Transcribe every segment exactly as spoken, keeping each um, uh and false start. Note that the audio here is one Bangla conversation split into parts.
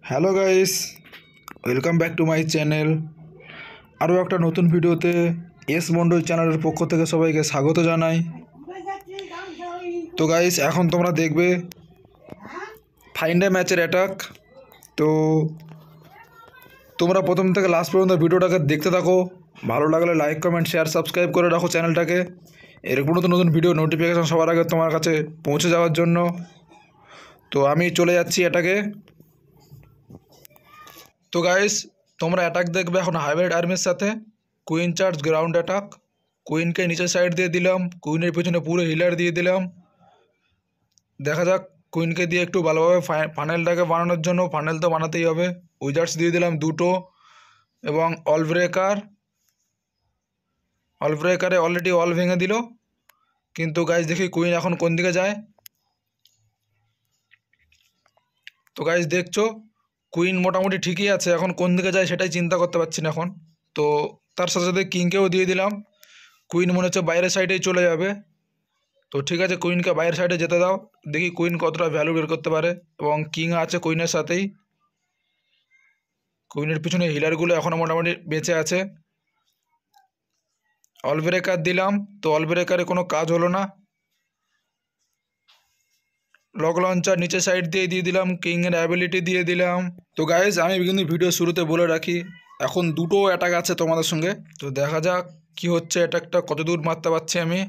Hello guys, welcome back to my channel. আরও একটা নতুন ভিডিওতে এস মন্ডল চ্যানেলের পক্ষ থেকে সবাইকে স্বাগত জানাই। তো গাইস, এখন তোমরা দেখবে ফাইন্ড এ ম্যাচের অ্যাটাক। তো তোমরা প্রথম থেকে লাস্ট পর্যন্ত ভিডিওটাকে দেখতে থাকো। ভালো লাগলে লাইক কমেন্ট শেয়ার সাবস্ক্রাইব করে রাখো চ্যানেলটাকে, এরকম নতুন নতুন ভিডিও নোটিফিকেশান সবার আগে তোমার কাছে পৌঁছে যাওয়ার জন্য। তো আমি চলে যাচ্ছি অ্যাটাকে। তো গাইস, তোমরা অ্যাটাক দেখবে এখন হাইব্রিড আর্মির সাথে কুইন চার্জ গ্রাউন্ড অ্যাটাক। কুইনকে নিচের সাইড দিয়ে দিলাম, কুইনের পিছনে পুরো হিলার দিয়ে দিলাম। দেখা যাক, কুইনকে দিয়ে একটু ভালোভাবে ফানেলটাকে বানানোর জন্য, ফানেল তো বানাতেই হবে। উইজার্স দিয়ে দিলাম দুটো এবং অল ব্রেকার। অল ব্রেকারে অলরেডি অল ভেঙে দিল, কিন্তু গাইস দেখি কুইন এখন কোন দিকে যায়। তো গাইস দেখছো, কুইন মোটামুটি ঠিকই আছে, এখন কোন দিকে যায় সেটাই চিন্তা করতে পারছি না এখন। তো তার সাথে সাথে কিংকেও দিয়ে দিলাম। কুইন মনে হচ্ছে বাইরের সাইডেই চলে যাবে। তো ঠিক আছে, কুইনকে বাইরের সাইডে যেতে দাও, দেখি কুইন কতটা ভ্যালু বের করতে পারে। এবং কিং আছে কুইনের সাথেই, কুইনের পিছনে হিলারগুলো এখনও মোটামুটি বেঁচে আছে। অল ব্রেকার দিলাম, তো অল ব্রেকারে কোনো কাজ হলো না। লক লঞ্চার নিচে সাইড দিয়ে দিয়ে দিলাম, কিংয়ের অ্যাবিলিটি দিয়ে দিলাম। তো গাইজ, আমি কিন্তু ভিডিও শুরুতে বলে রাখি, এখন দুটো অ্যাটাক আছে তোমাদের সঙ্গে। তো দেখা যাক কি হচ্ছে, অ্যাটাকটা কত দূর মারতে পারছি আমি।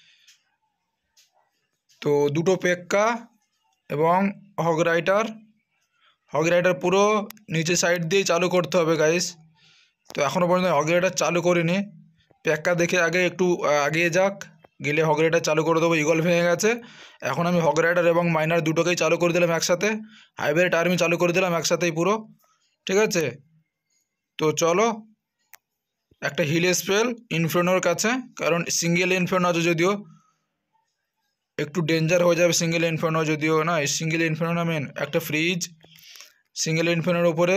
তো দুটো পেক্কা এবং হগ রাইটার। হগ রাইটার পুরো নিচে সাইড দিয়ে চালু করতে হবে গাইজ। তো এখনও পর্যন্ত হগ রাইটার চালু করিনি। পেক্কা দেখে আগে একটু আগিয়ে যাক, গেলে হগ রাইটার চালু করে দেবো। ইগল ভেঙে গেছে, এখন আমি হগ রাইটার এবং মাইনার দুটোকেই চালু করে দিলাম একসাথে। হাইব্রিড আর্মি চালু করে দিলাম একসাথেই পুরো, ঠিক আছে। তো চলো, একটা হিল স্পেল ইনফার্নোর কাছে, কারণ সিঙ্গেল ইনফার্নো আছে, যদিও একটু ডেঞ্জার হয়ে যাবে সিঙ্গেল ইনফার্নো, যদিও না সিঙ্গেল ইনফার্নো না মেন একটা ফ্রিজ। সিঙ্গেল ইনফার্নোর উপরে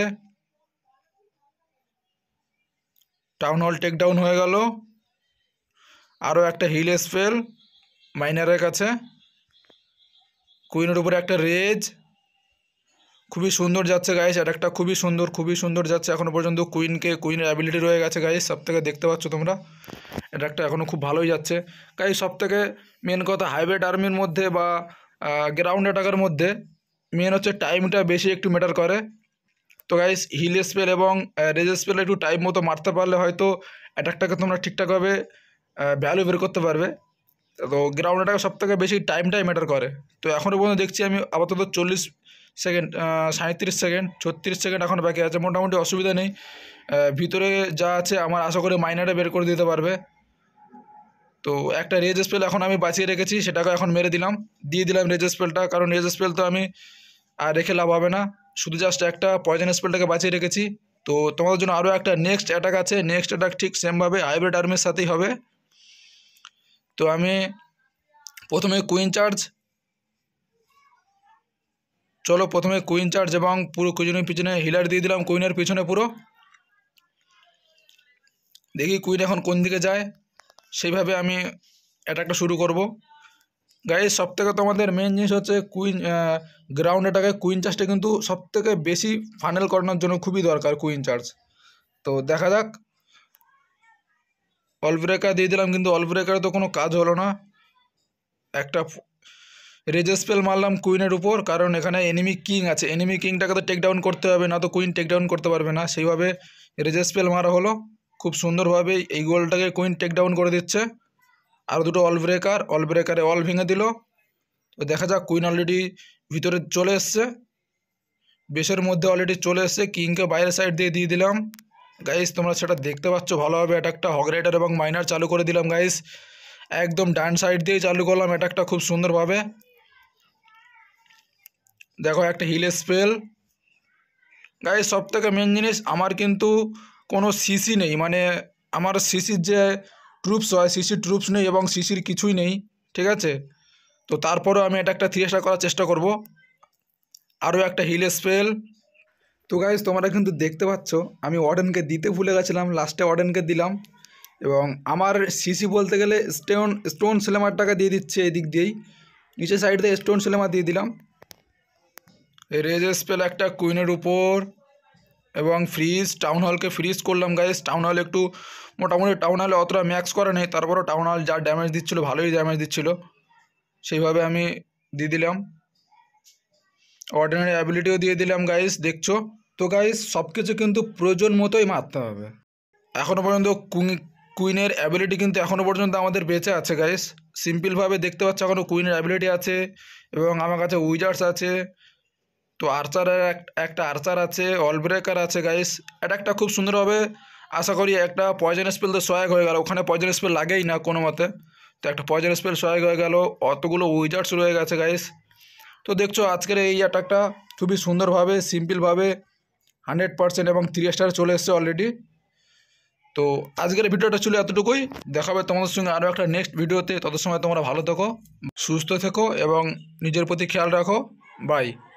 টাউন হল টেক ডাউন হয়ে গেল। আরও একটা হিল স্পেল মাইনারের কাছে, কুইনের উপরে একটা রেজ। খুবই সুন্দর যাচ্ছে গাইস, অ্যাটাকটা খুবই সুন্দর, খুবই সুন্দর যাচ্ছে এখনও পর্যন্ত। কুইনকে কুইনের অ্যাবিলিটি রয়ে গেছে গাইস, সব থেকে দেখতে পাচ্ছ তোমরা। অ্যাটাকটা এখনও খুব ভালোই যাচ্ছে গাইস। সব থেকে মেন কথা, হাইব্রিড আর্মির মধ্যে বা গ্রাউন্ড অ্যাটাকের মধ্যে মেন হচ্ছে টাইমটা বেশি একটু ম্যাটার করে। তো গাইস, হিল স্পেল এবং রেজ স্পেল একটু টাইম মতো মারতে পারলে হয়তো অ্যাটাকটাকে তোমরা ঠিকঠাকভাবে ভ্যালু বের করতে পারবে। তো গ্রাউন্ড অ্যাটাকে সব থেকে বেশি টাইমটাই ম্যাটার করে। তো এখনও পর্যন্ত দেখছি আমি আপাতত চল্লিশ সেকেন্ড সাঁত্রিশ সেকেন্ড ছত্রিশ সেকেন্ড এখন বাকি আছে, মোটামুটি অসুবিধা নেই। ভিতরে যা আছে আমার আশা করি মাইনারে বের করে দিতে পারবে। তো একটা রেজ স্পেল এখন আমি বাঁচিয়ে রেখেছি, সেটাকে এখন মেরে দিলাম, দিয়ে দিলাম রেজ স্পেলটা, কারণ রেজ স্পেল তো আমি আর রেখে লাভ হবে না, শুধু জাস্ট একটা পয়জন স্পেলটাকে বাঁচিয়ে রেখেছি। তো তোমাদের জন্য আরও একটা নেক্সট অ্যাটাক আছে, নেক্সট অ্যাটাক ঠিক সেমভাবে হাইব্রিড আর্মির সাথেই হবে। তো আমি প্রথমে কুইন চার্জ, চলো প্রথমে কুইন চার্জ এবং পুরো কুইনের পিছনে হিলার দিয়ে দিলাম, কুইনের পিছনে পুরো। দেখি কুইন এখন কোন দিকে যায়, সেইভাবে আমি অ্যাটাকটা শুরু করব গাইস। সব থেকে তোমাদের মেন জিনিস হচ্ছে কুইন গ্রাউন্ড অ্যাটাকে কুইন চার্জটা কিন্তু সব থেকে বেশি ফানেল করানোর জন্য খুবই দরকার কুইন চার্জ। তো দেখা যাক, অল ব্রেকার দিয়ে দিলাম, কিন্তু অল ব্রেকারে তো কোনো কাজ হলো না। একটা রেজ স্পেল মারলাম কুইনের উপর, কারণ এখানে এনিমি কিং আছে, এনিমি কিংটাকে তো টেক ডাউন করতে হবে, না তো কুইন টেক ডাউন করতে পারবে না। সেইভাবে রেজ স্পেল মারা হলো খুব সুন্দরভাবে, এই গোলটাকে কুইন টেক ডাউন করে দিচ্ছে। আর দুটো অল ব্রেকার, অল ব্রেকারে অল ভেঙে দিল। তো দেখা যাক, কুইন অলরেডি ভিতরে চলে এসছে, বেসের মধ্যে অলরেডি চলে এসছে। কিংকে বাইরের সাইড দিয়ে দিয়ে দিলাম গাইস, তোমরা সেটা দেখতে পাচ্ছ ভালোভাবে। অ্যাটাকটা হগ রাইটার এবং মাইনার চালু করে দিলাম গাইস, একদম ডান সাইড দিয়েই চালু করলাম অ্যাটাকটা খুব সুন্দরভাবে। দেখো একটা হিল স্পেল গাইস। সব থেকে মেন জিনিস, আমার কিন্তু কোনো সিসি নেই, মানে আমার সিসির যে ট্রুপস হয় সিসি ট্রুপস নেই এবং সিসির কিছুই নেই, ঠিক আছে। তো তারপরেও আমি এটা একটা থ্রি স্টার করার চেষ্টা করব। আরও একটা হিল স্পেল। তো গাইস, তোমরা কিন্তু দেখতে পাচ্ছ আমি ওয়ার্ডেনকে দিতে ভুলে গেছিলাম, লাস্টে ওয়ার্ডেনকে দিলাম। এবং আমার সিসি বলতে গেলে স্টোন স্টোন স্লেমারটাকে দিয়ে দিচ্ছে এই দিক দিয়েই, নিচে সাইড দিয়ে স্টোন স্লেমার দিয়ে দিলাম। রেজ স্পেল একটা কুইনের উপর এবং ফ্রিজ টাউন হলকে ফ্রিজ করলাম গাইস। টাউন হল একটু মোটামুটি টাউন হলে অতটা ম্যাক্স করা নেই, তারপরও টাউন হল যা ড্যামেজ দিচ্ছিলো ভালোই ড্যামেজ দিচ্ছিলো, সেইভাবে আমি দিয়ে দিলাম। অর্ডিনারি অ্যাবিলিটিও দিয়ে দিলাম গাইস, দেখছো তো গাইস সব কিছু কিন্তু প্রয়োজন মতোই মারতে হবে। এখনও পর্যন্ত কুইনের অ্যাবিলিটি কিন্তু এখনও পর্যন্ত আমাদের বেঁচে আছে গাইস। সিম্পলভাবে দেখতে পাচ্ছ এখনও কুইনের অ্যাবিলিটি আছে এবং আমার কাছে উইজার্স আছে। তো আর্চারের একটা আর্চার আছে, অল ব্রেকার আছে গাইস। এটা একটা খুব সুন্দরভাবে আশা করি একটা পয়জন স্পেল তো সহায়ক হয়ে গেল, ওখানে পয়জন স্পেল লাগেই না কোনো মতে, তো একটা পয়জন স্পেল সহায়ক হয়ে গেল। অতগুলো উইজার্স রয়ে গেছে গাইস। তো দেখছো আজকের এই অ্যাটাকটা খুবই সুন্দরভাবে সিম্পলভাবে হান্ড্রেড পার্সেন্ট এবং থ্রি স্টার চলে এসছে অলরেডি। তো আজকের ভিডিওটা ছিল এতটুকুই, দেখাবে তোমাদের সঙ্গে আরও একটা নেক্সট ভিডিওতে। তত সময় তোমরা ভালো থেকো, সুস্থ থেকো এবং নিজের প্রতি খেয়াল রাখো। বাই।